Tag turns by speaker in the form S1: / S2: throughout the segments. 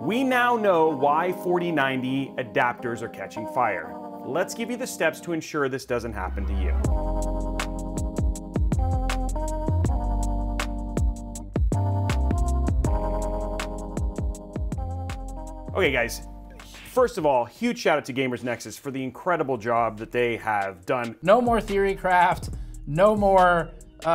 S1: We now know why 4090 adapters are catching fire. Let's give you the steps to ensure this doesn't happen to you. Okay guys, first of all, huge shout out to Gamers Nexus for the incredible job that they have done.
S2: No more theory craft, no more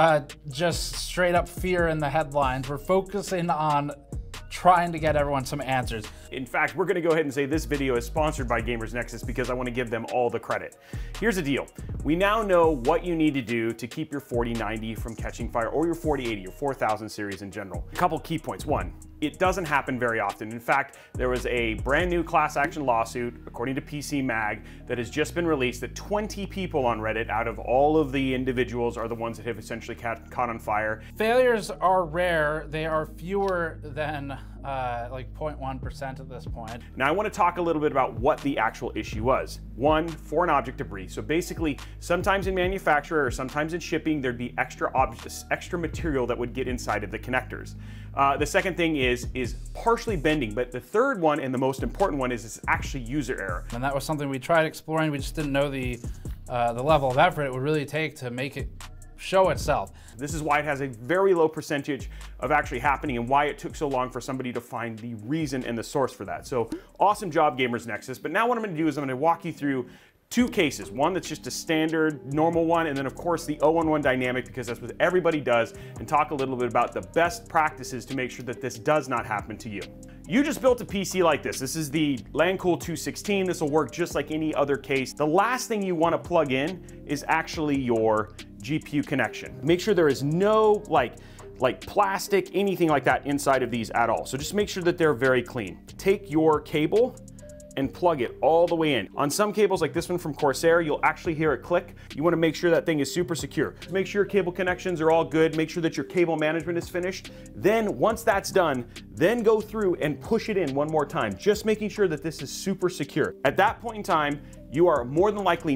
S2: just straight up fear in the headlines. We're focusing on trying to get everyone some answers.
S1: In fact, we're gonna go ahead and say this video is sponsored by Gamers Nexus because I wanna give them all the credit. Here's the deal. We now know what you need to do to keep your 4090 from catching fire, or your 4080, your 4000 series in general. A couple key points. One, it doesn't happen very often. In fact, there was a brand new class action lawsuit, according to PC Mag, that has just been released that 20 people on Reddit out of all of the individuals are the ones that have essentially caught on fire.
S2: Failures are rare. They are fewer than like 0.1% at this point.
S1: Now I want to talk a little bit about what the actual issue was. One, foreign object debris. So basically, sometimes in manufacture or sometimes in shipping, there'd be extra material that would get inside of the connectors. The second thing is partially bending, but the third one and the most important one is actually user error.
S2: And that was something we tried exploring. We just didn't know the level of effort it would really take to make it show itself.
S1: This is why it has a very low percentage of actually happening and why it took so long for somebody to find the reason and the source for that. So awesome job, Gamers Nexus. But now what I'm gonna do is I'm gonna walk you through two cases. One that's just a standard normal one, and then of course the 011 dynamic, because that's what everybody does, and talk a little bit about the best practices to make sure that this does not happen to you. You just built a PC like this. This is the LandCool 216. This will work just like any other case. The last thing you want to plug in is actually your GPU connection. Make sure there is no like plastic, anything like that inside of these at all. So just make sure that they're very clean. Take your cable and plug it all the way in. On some cables like this one from Corsair, you'll actually hear it click. You want to make sure that thing is super secure. Make sure your cable connections are all good. Make sure that your cable management is finished. Then once that's done, then go through and push it in one more time, just making sure that this is super secure. At that point in time, you are more than likely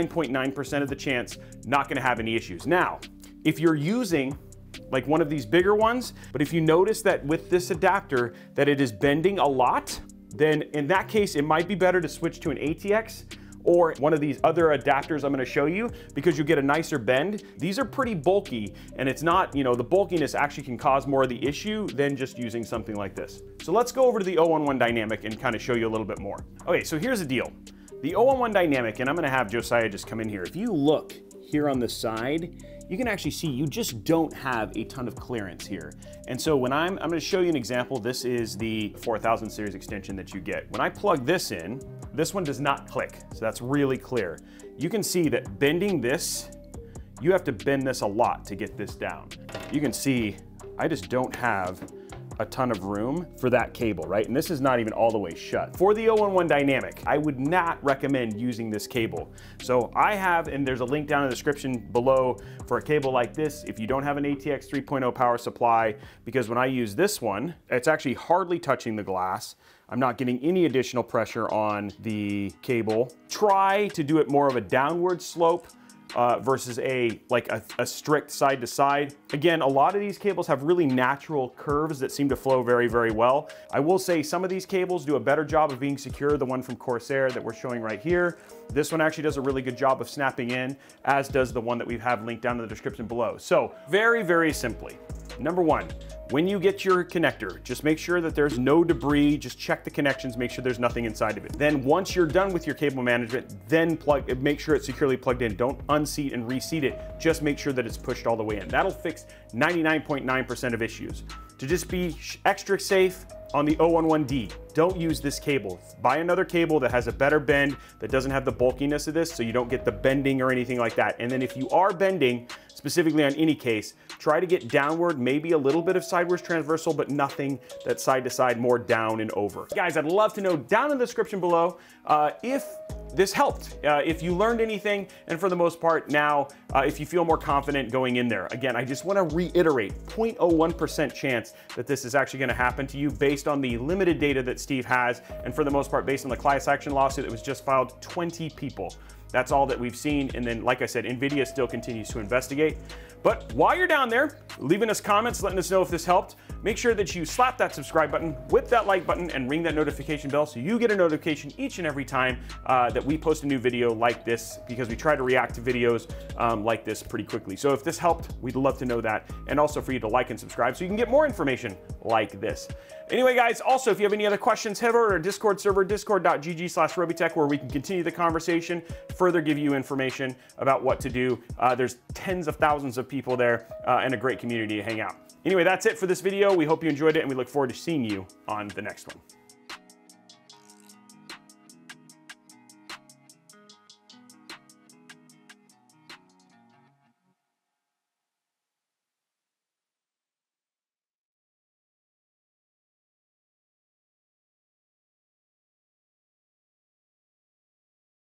S1: 99.9% of the chance not going to have any issues. Now, if you're using like one of these bigger ones, but if you notice that with this adapter that it is bending a lot, then in that case, it might be better to switch to an ATX or one of these other adapters I'm going to show you, because you get a nicer bend. These are pretty bulky, and it's not, you know, the bulkiness actually can cause more of the issue than just using something like this. So let's go over to the 011 dynamic and kind of show you a little bit more. Okay, so here's the deal. The 011 dynamic, and I'm going to have Josiah just come in here. If you look here on the side, you can actually see you just don't have a ton of clearance here. And so when I'm going to show you an example. This is the 4000 series extension that you get. When I plug this in, this one does not click. So that's really clear. You can see that bending this, you have to bend this a lot to get this down. You can see I just don't have a ton of room for that cable, right? And this is not even all the way shut. For the 011 dynamic, I would not recommend using this cable. So I have, and there's a link down in the description below for a cable like this if you don't have an ATX 3.0 power supply, because when I use this one, it's actually hardly touching the glass. I'm not getting any additional pressure on the cable. Try to do it more of a downward slope versus a strict side to side. Again, a lot of these cables have really natural curves that seem to flow very, very well. I will say some of these cables do a better job of being secure. The one from Corsair that we're showing right here, this one actually does a really good job of snapping in, as does the one that we have linked down in the description below. So very, very simply, number one, when you get your connector, just make sure that there's no debris. Just check the connections, make sure there's nothing inside of it. Then once you're done with your cable management, then make sure it's securely plugged in. Don't unseat and reseat it. Just make sure that it's pushed all the way in. That'll fix 99.9% of issues. To just be extra safe on the 011D, don't use this cable. Buy another cable that has a better bend, that doesn't have the bulkiness of this, so you don't get the bending or anything like that. And then if you are bending, specifically on any case, try to get downward, maybe a little bit of sideways transversal, but nothing that's side to side, more down and over. Guys, I'd love to know down in the description below if this helped, if you learned anything, and for the most part now, if you feel more confident going in there. Again, I just want to reiterate, 0.01% chance that this is actually going to happen to you based on the limited data that Steve has, and for the most part based on the class action lawsuit that was just filed, 20 people. That's all that we've seen, and then like I said, NVIDIA still continues to investigate. But while you're down there, leaving us comments, letting us know if this helped, make sure that you slap that subscribe button, whip that like button, and ring that notification bell so you get a notification each and every time that we post a new video like this, because we try to react to videos like this pretty quickly. So if this helped, we'd love to know that, and also for you to like and subscribe so you can get more information like this. Anyway, guys, also, if you have any other questions, head over to our Discord server, discord.gg/Robeytech, where we can continue the conversation, further give you information about what to do. There's tens of thousands of people there and a great community to hang out. Anyway, that's it for this video. We hope you enjoyed it, and we look forward to seeing you on the next one.